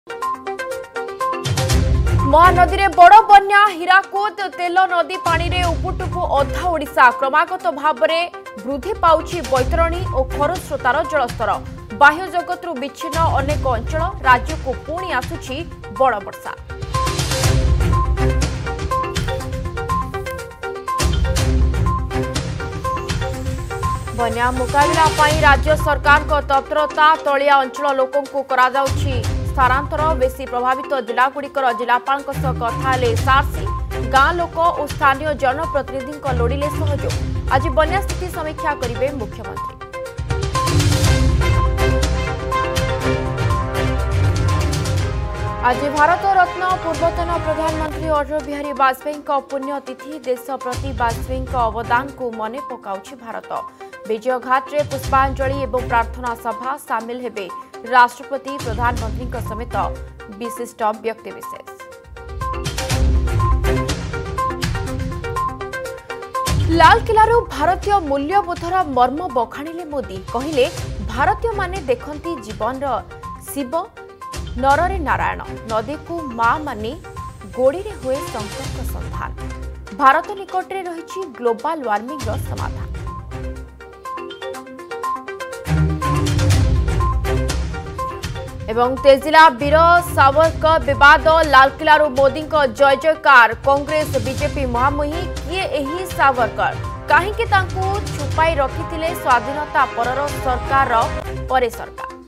महानदी में बड़ बन्या हीराकुद तेल नदी पानी रे उपुटुपु अधा ओडिशा क्रमागत भाव में वृद्धि पाउछि बैतरणी और खरस्रोतार जलस्तर बाह्य जगतरू विच्छिन्न अनेक अंचल राज्य को पुणी आसुछि बड़ वर्षा। बन्या मुकाबला पाई राज्य सरकार को तत्परता तलिया अंचल लोकों को करा जाउछि स्थानांतर बेसी प्रभावित जिलागुड़िकर जिलापाल कथा सारसी गां लोक और स्थानीय जनप्रतिनिधि लोड़िले सहयोग। आज बन्या स्थिति समीक्षा करेंगे मुख्यमंत्री। आज भारत रत्न पूर्वतन प्रधानमंत्री अटल बिहारी वाजपेयी पुण्यतिथि देश प्रति वाजपेयी अवदान को मने पकाउछि भारत। विजय घाट रे पुष्पांजलि एवं प्रार्थना सभा सामिल हेबे राष्ट्रपति प्रधानमंत्री समेत विशिष्ट व्यक्तिविशेष। लालकिल्लारू भारतीय मूल्यबोधर मर्म बखाणिले मोदी कहले भारतीय माने देखंती जीवन शिव नररे नारायण नदी को मां मानी गोड़ी रे हुए संकट संधान भारत निकट रे रही ग्लोबल वार्मिंग समाधान। एवं तेजिला वीर सावरकर विवाद लालकिल्लारू मोदी जय जयकार कांग्रेस बीजेपी महामुही किए एही सावरकर कहीं छुपाई रखिथिले स्वाधीनता परर सरकार परे सरकार।